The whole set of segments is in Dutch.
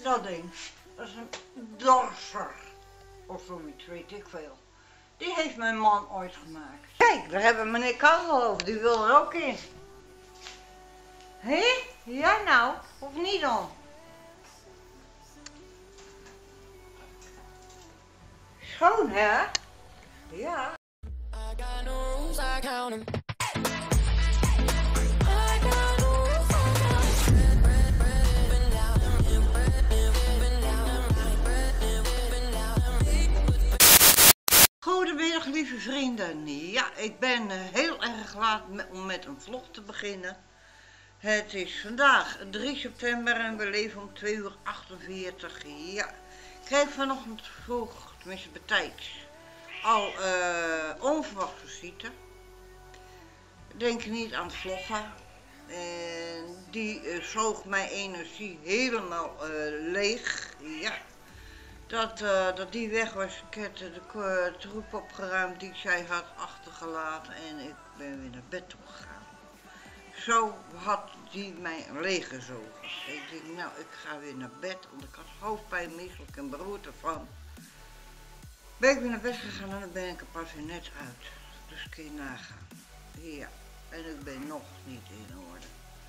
Dat ding, dat is een dorser of zoiets, weet ik veel. Die heeft mijn man ooit gemaakt. Kijk, daar hebben meneer Karel over, die wil er ook in. Hé? Ja nou, of niet dan? Schoon hè? Ja. Goedemiddag lieve vrienden. Ja, ik ben heel erg laat om met een vlog te beginnen. Het is vandaag 3 september en we leven om 2:48 uur. Ja, ik kreeg vanochtend vroeg, tenminste betijds, al onverwacht visite. Denk niet aan het vloggen. En die zoog mijn energie helemaal leeg. Ja. Dat die weg was, ik heb de troep opgeruimd die zij had achtergelaten en ik ben weer naar bed toe gegaan. Zo had die mij leeggezogen. Ik denk, nou, ik ga weer naar bed, want ik had hoofdpijn, misselijk en beroerte van. Ben ik weer naar bed gegaan en dan ben ik er pas weer net uit. Dus kun je nagaan. Ja, en ik ben nog niet in orde.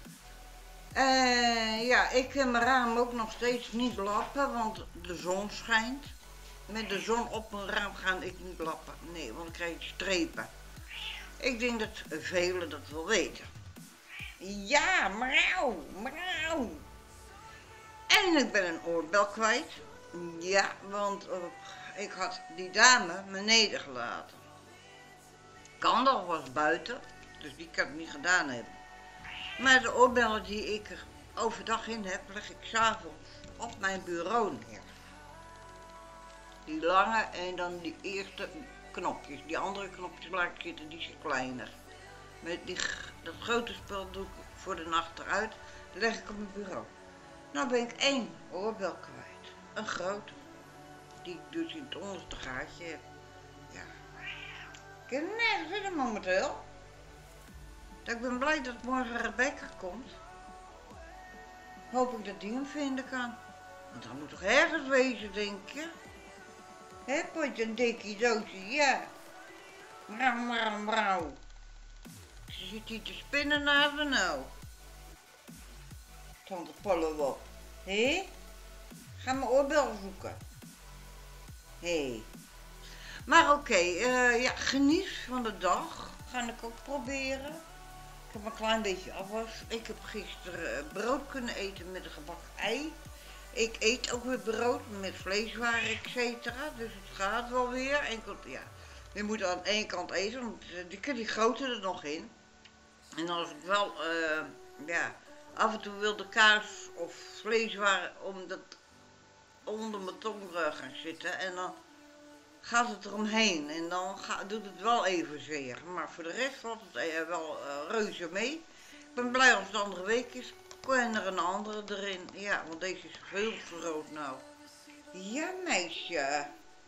Ja, ik kan mijn raam ook nog steeds niet lappen, want de zon schijnt. Met de zon op mijn raam ga ik niet lappen. Nee, want dan krijg je strepen. Ik denk dat velen dat wel weten. Ja, mauw, mauw. En ik ben een oorbel kwijt. Ja, want ik had die dame beneden gelaten. Kandel was buiten, dus die kan ik niet gedaan hebben. Maar de oorbellen die ik er overdag in heb, leg ik 's avonds op mijn bureau neer. Die lange en dan die eerste knopjes. Die andere knopjes laat ik zitten, die zijn kleiner. Met dat grote spul doe ik voor de nacht eruit, leg ik op mijn bureau. Nou ben ik 1 oorbel kwijt. Een grote. Die ik dus in het onderste gaatje heb. Ja. Ik heb nergens zitten momenteel. Ik ben blij dat morgen Rebecca komt. Hoop ik dat die hem vinden kan. Want dat moet toch ergens wezen, denk je? Hé, potje een dikkie doosje, ja. Mrauw, mrauw, mrauw. Ze zit hier te spinnen naar de nou. Tante Pollewop. Hé? Ga mijn oorbel zoeken. Hé. Maar oké, ja, geniet van de dag. Ga ik ook proberen. Ik heb een klein beetje afwas. Ik heb gisteren brood kunnen eten met een gebakken ei. Ik eet ook weer brood met vleeswaren, etc. Dus het gaat wel weer. Enkel, ja, je moet aan één kant eten, want die grote er nog in. En als ik wel, ja, af en toe wil de kaas of vleeswaren onder mijn tong gaan zitten. En dan gaat het eromheen en dan doet het wel even zeer. Maar voor de rest valt het wel reuze mee. Ik ben blij als het de andere week is. En er een andere erin. Ja, want deze is veel te rood nou. Ja, meisje.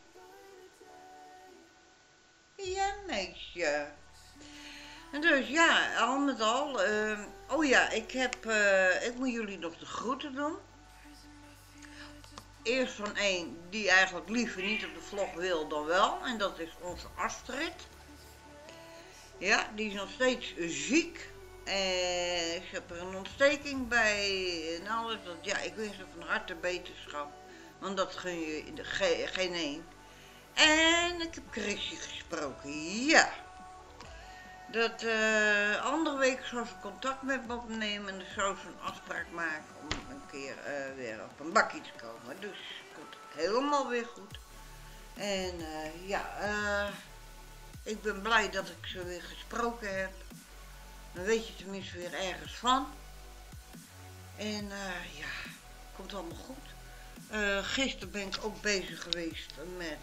Ja, meisje. En dus ja, al met al. Oh ja, ik moet jullie nog de groeten doen. Eerst van één die eigenlijk liever niet op de vlog wil dan wel. En dat is onze Astrid. Ja, die is nog steeds ziek. Ik heb er een ontsteking bij en alles. Ja, ik wens haar van harte beterschap. Want dat gun je geen één. En ik heb Chrissy gesproken. Ja. Dat andere week zou ze contact met me opnemen. En dan zou ze een afspraak maken om een keer weer op een bakje te komen. Dus het komt helemaal weer goed. En ja, ik ben blij dat ik ze weer gesproken heb. Dan weet je tenminste weer ergens van. En ja, komt allemaal goed. Gisteren ben ik ook bezig geweest met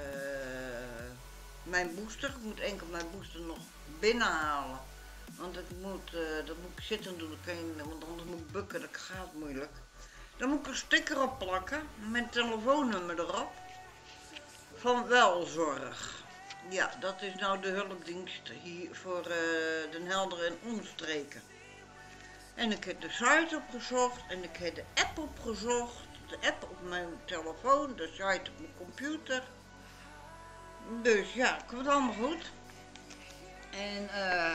mijn booster. Ik moet enkel mijn booster nog binnenhalen. Want dat moet ik zitten doen, want anders moet ik bukken, dat gaat moeilijk. Dan moet ik een sticker op plakken met telefoonnummer erop. Van Welzorg. Ja, dat is nou de hulpdienst hier voor Den Helder en omstreken. En ik heb de site opgezocht en ik heb de app opgezocht. de app op mijn telefoon, de site op mijn computer. Dus ja, het komt allemaal goed. En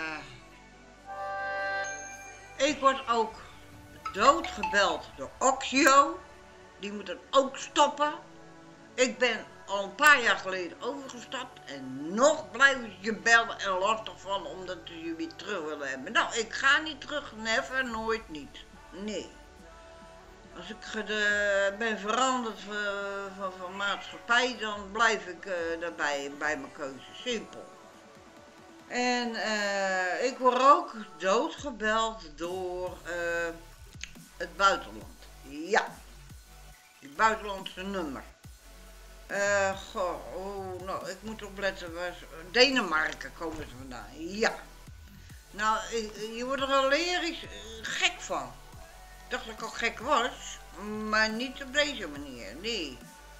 ik word ook doodgebeld door Oxio. Die moet het ook stoppen. Ik ben al een paar jaar geleden overgestapt en nog blijven ze je bellen en lastig vallen omdat ze je weer terug willen hebben. Nou, ik ga niet terug, never, nooit niet. Nee. Als ik ben veranderd van maatschappij, dan blijf ik daarbij bij mijn keuze. Simpel. En ik word ook doodgebeld door het buitenland. Ja. Het buitenlandse nummer. Nou, ik moet opletten. Denemarken komen ze vandaan. Ja. Nou, je wordt er hilarisch gek van. Ik dacht dat ik al gek was, maar niet op deze manier. Nee.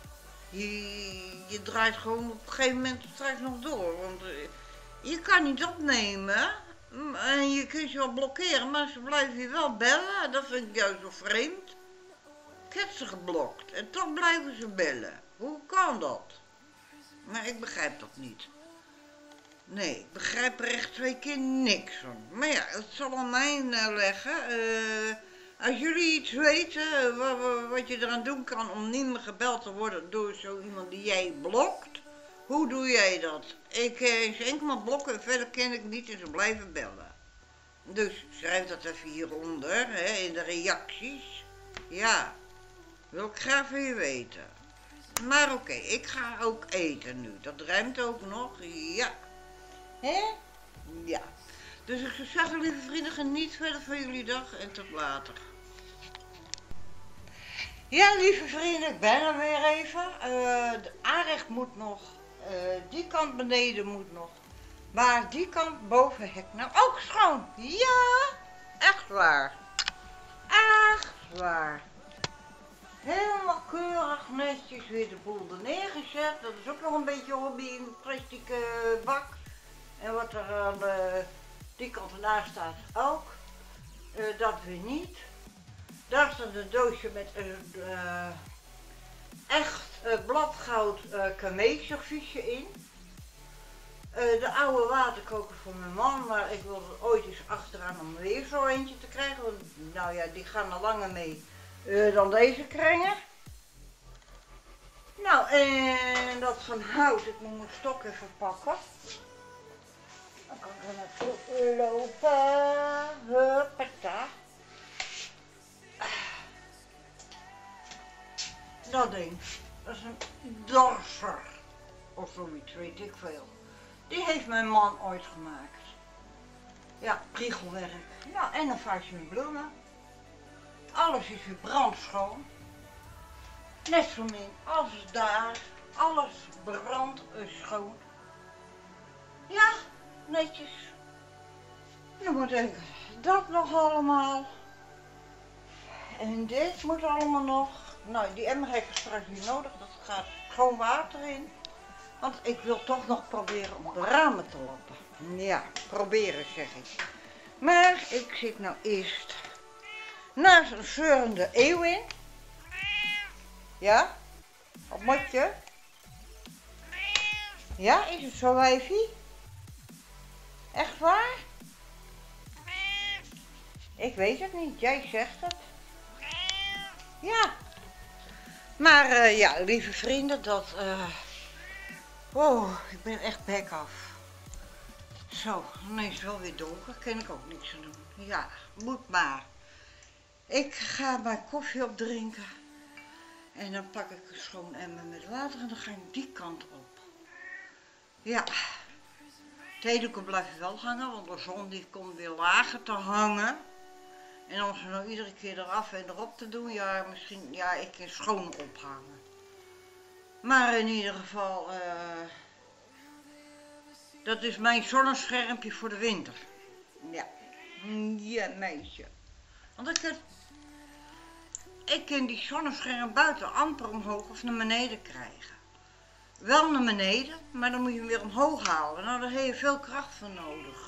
Je draait gewoon op een gegeven moment straks nog door. Want je kan niet opnemen. En je kunt je wel blokkeren, maar ze blijven je wel bellen. Dat vind ik juist zo vreemd. Ik heb ze geblokt en toch blijven ze bellen. Hoe kan dat? Maar ik begrijp dat niet. Nee, ik begrijp er echt 2 keer niks van. Maar ja, het zal aan mij leggen. Als jullie iets weten wat je eraan doen kan om niet meer gebeld te worden door zo iemand die jij blokt. Hoe doe jij dat? Ze enkel maar blokken en verder ken ik niet en ze blijven bellen. Dus schrijf dat even hieronder, hè, in de reacties. Ja, wil ik graag van je weten. Maar oké, ik ga ook eten nu. Dat ruimt ook nog, ja. Hè? Ja. Dus ik zou zeggen, lieve vrienden, geniet verder van jullie dag en tot later. Ja, lieve vrienden, ik ben er weer even. De aanrecht moet nog. Die kant beneden moet nog. Maar die kant boven het hek nou ook schoon. Ja, echt waar. Echt waar. Helemaal keurig netjes weer de boel er neergezet. Dat is ook nog een beetje hobby in een plastic bak. En wat er aan die kant ernaast staat ook. Dat weer niet. Daar staat een doosje met echt bladgoud Kamee-serviesje in. De oude waterkoker van mijn man, maar ik wilde er ooit eens achteraan om weer zo eentje te krijgen. Want, nou ja, die gaan er langer mee dan deze kringen. Nou, en dat van hout, ik moet mijn stok even pakken. Dan kan ik er naartoe lopen. Huppata. Dat ding, dat is een dorser. Of zoiets, weet ik veel. Die heeft mijn man ooit gemaakt. Ja, priegelwerk. Nou, en een vaasje met bloemen. Alles is weer brandschoon. Net zo min als daar. Alles brandschoon. Ja, netjes. Dan moet ik dat nog allemaal. En dit moet allemaal nog. Nou, die emmer heb ik straks niet nodig. Dat gaat gewoon water in. Want ik wil toch nog proberen om de ramen te lappen. Ja, proberen zeg ik. Maar ik zit nou eerst naast een zeurende eeuw in. Ja? Wat moet je? Ja, is het zo, wijfie? Echt waar? Ik weet het niet, jij zegt het. Ja. Maar ja, lieve vrienden, dat... Oh, ik ben echt bek af. Zo, dan is het wel weer donker, kan ik ook niks aan doen. Ja, moet maar. Ik ga mijn koffie opdrinken. En dan pak ik een schoon emmer met water en dan ga ik die kant op. Ja. Theedoeken blijven wel hangen, want de zon die komt weer lager te hangen. En om ze nou iedere keer eraf en erop te doen, ja, misschien, ja, ik kan schoon ophangen. Maar in ieder geval, dat is mijn zonneschermpje voor de winter. Ja, ja meisje. Want ik kan die zonnescherm buiten amper omhoog of naar beneden krijgen. Wel naar beneden, maar dan moet je hem weer omhoog halen. Nou, daar heb je veel kracht voor nodig.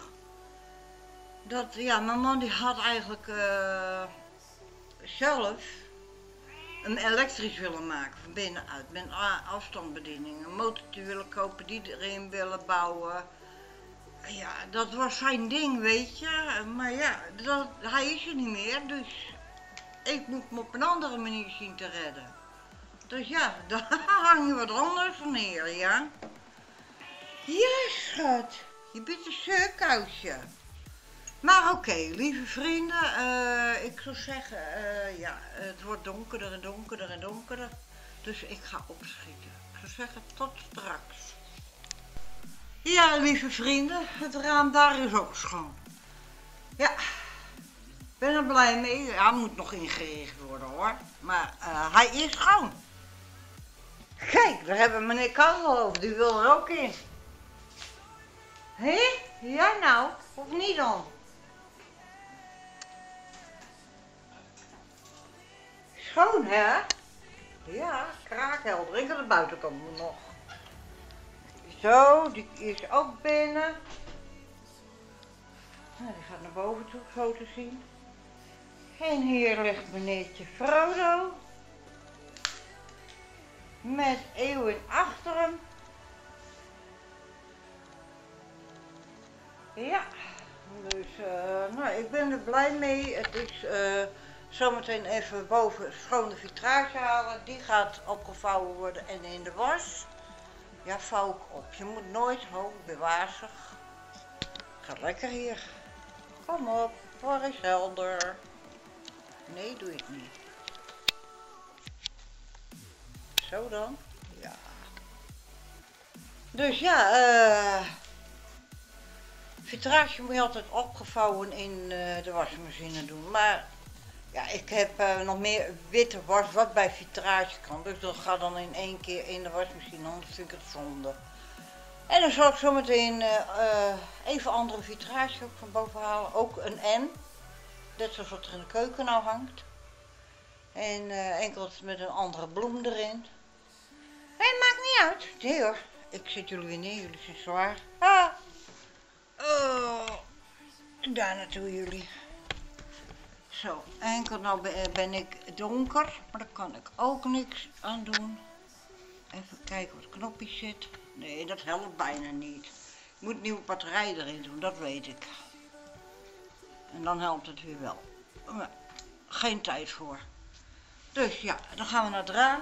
Ja, mijn man die had eigenlijk zelf een elektrisch willen maken van binnenuit. Met afstandsbediening. Een motortje willen kopen, die erin willen bouwen. Ja, dat was zijn ding, weet je. Maar ja, hij is er niet meer, dus ik moet me op een andere manier zien te redden. Dus ja, daar hang je wat anders neer, ja. Ja, schat. Je bent een zeurkousje. Maar oké, lieve vrienden, ik zou zeggen, ja, het wordt donkerder en donkerder en donkerder. Dus ik ga opschieten. Ik zou zeggen, tot straks. Ja, lieve vrienden, het raam daar is ook schoon. Ja, ik ben er blij mee. Hij moet nog ingericht worden hoor. Maar hij is schoon. Kijk, daar hebben we meneer Karel over, die wil er ook in. Hé? Ja nou, of niet dan? Schoon hè? Ja, kraakhelder. Ik aan de buitenkant nog. Zo, die is ook binnen. Nou, die gaat naar boven toe, zo te zien. En hier ligt meneertje Frodo. Met Eeuwen achter hem. Ja, dus nou, ik ben er blij mee. Het is zometeen even boven schoon de vitrage halen. Die gaat opgevouwen worden en in de was. Ja, vouw ik op. Je moet nooit, ik ben wazig. Gaat lekker hier. Kom op, voor is helder. Nee, doe ik niet. Zo dan. Ja. Dus ja, vitrage moet je altijd opgevouwen in de wasmachine doen. Maar ja, ik heb nog meer witte was wat bij vitrage kan. Dus dat gaat dan in één keer in de wasmachine, anders vind ik het zonde. En dan zal ik zo meteen even andere vitrage ook van boven halen. Ook een N. Net zoals wat er in de keuken nou hangt. En enkel met een andere bloem erin. Nee, maakt niet uit. Nee hoor. Ik zet jullie weer neer, jullie zijn zwaar. Ah. Oh. Daar naartoe jullie. Zo, enkel nou ben ik donker, maar daar kan ik ook niks aan doen. Even kijken wat het knopje zit. Nee, dat helpt bijna niet. Ik moet nieuwe batterij erin doen, dat weet ik. En dan helpt het weer wel. Maar geen tijd voor. Dus ja, dan gaan we naar het raam.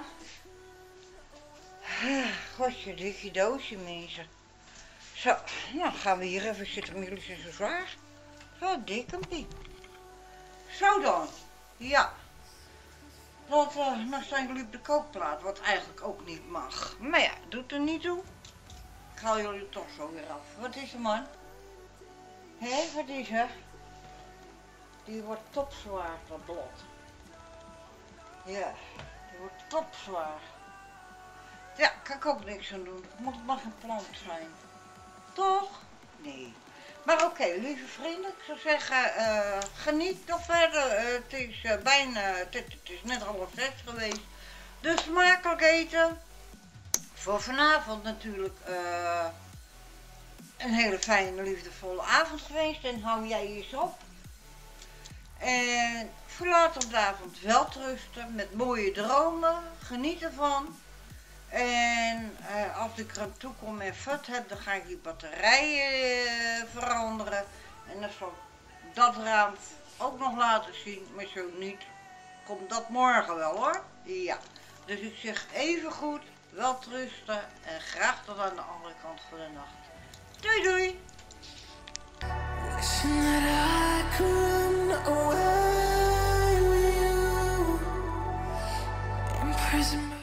Godje, dikkie doosje mensen. Zo, nou gaan we hier even zitten, maar jullie zijn zo zwaar. Zo, dikkempie. Zo dan, ja. Want nou zijn jullie op de kookplaat, wat eigenlijk ook niet mag. Maar ja, doet er niet toe. Ik haal jullie toch zo weer af. Wat is er man? Hé, wat is er? Die wordt topzwaar, dat blad. Ja, die wordt topzwaar. Ja, kan ik ook niks aan doen. Het mag een plant zijn. Toch? Nee. Maar oké, lieve vrienden, ik zou zeggen, geniet nog verder. Het is bijna, het is net 5:30 geweest. Dus smakelijk eten. Voor vanavond natuurlijk een hele fijne, liefdevolle avond geweest. En hou jij eens op. En voor later op de avond wel rusten met mooie dromen. Geniet ervan. En als ik er aan toe kom en fut heb, dan ga ik die batterijen veranderen. En dan zal ik dat raam ook nog laten zien, maar zo niet. Komt dat morgen wel hoor. Ja. Dus ik zeg even goed, wel rusten en graag tot aan de andere kant van de nacht. Doei doei! Wishing that I could run away with you.